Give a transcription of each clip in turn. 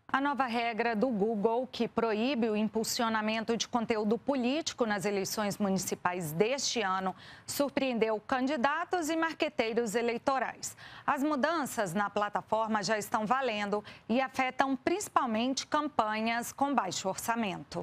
A nova regra do Google, que proíbe o impulsionamento de conteúdo político nas eleições municipais deste ano, surpreendeu candidatos e marqueteiros eleitorais. As mudanças na plataforma já estão valendo e afetam principalmente campanhas com baixo orçamento.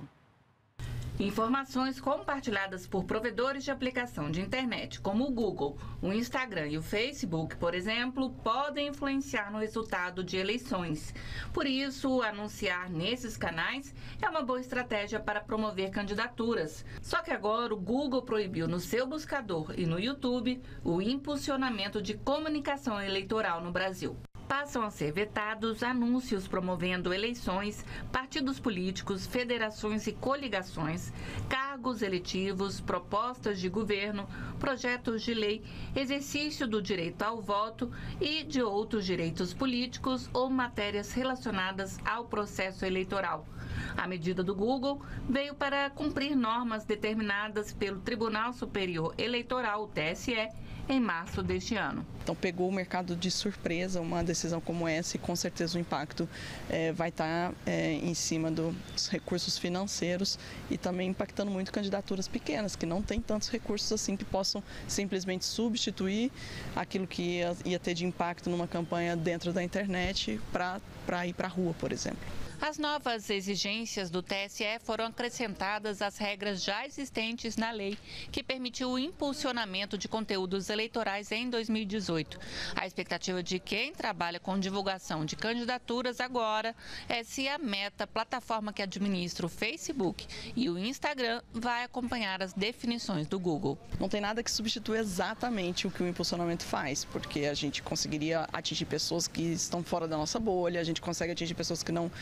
Informações compartilhadas por provedores de aplicação de internet, como o Google, o Instagram e o Facebook, por exemplo, podem influenciar no resultado de eleições. Por isso, anunciar nesses canais é uma boa estratégia para promover candidaturas. Só que agora o Google proibiu no seu buscador e no YouTube o impulsionamento de comunicação eleitoral no Brasil. Passam a ser vetados anúncios promovendo eleições, partidos políticos, federações e coligações, cargos eletivos, propostas de governo, projetos de lei, exercício do direito ao voto e de outros direitos políticos ou matérias relacionadas ao processo eleitoral. A medida do Google veio para cumprir normas determinadas pelo Tribunal Superior Eleitoral, o TSE, em março deste ano. Então pegou o mercado de surpresa uma decisão como essa e com certeza o impacto vai estar em cima dos recursos financeiros e também impactando muito candidaturas pequenas, que não têm tantos recursos assim que possam simplesmente substituir aquilo que ia ter de impacto numa campanha dentro da internet para ir para a rua, por exemplo. As novas exigências do TSE foram acrescentadas às regras já existentes na lei, que permitiu o impulsionamento de conteúdos eleitorais em 2018. A expectativa de quem trabalha com divulgação de candidaturas agora é se a Meta, plataforma que administra o Facebook e o Instagram, vai acompanhar as definições do Google. Não tem nada que substitua exatamente o que o impulsionamento faz, porque a gente conseguiria atingir pessoas que estão fora da nossa bolha, a gente consegue atingir pessoas que não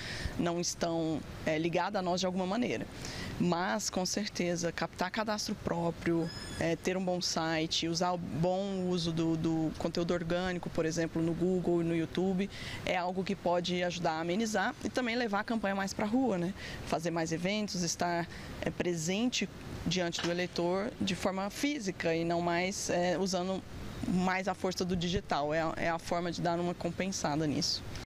estão ligadas a nós de alguma maneira. Mas, com certeza, captar cadastro próprio, ter um bom site, usar o bom uso do conteúdo orgânico, por exemplo, no Google e no YouTube, é algo que pode ajudar a amenizar e também levar a campanha mais para a rua, né? Fazer mais eventos, estar presente diante do eleitor de forma física e não mais usando mais a força do digital. É a forma de dar uma compensada nisso.